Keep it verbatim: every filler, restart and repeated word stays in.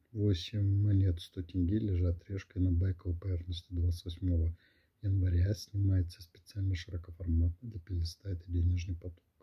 восемь монет сто тенге лежат решкой на байковой поверхности. двадцать восьмого января снимается специально широкоформатный для листа. Это денежный поток.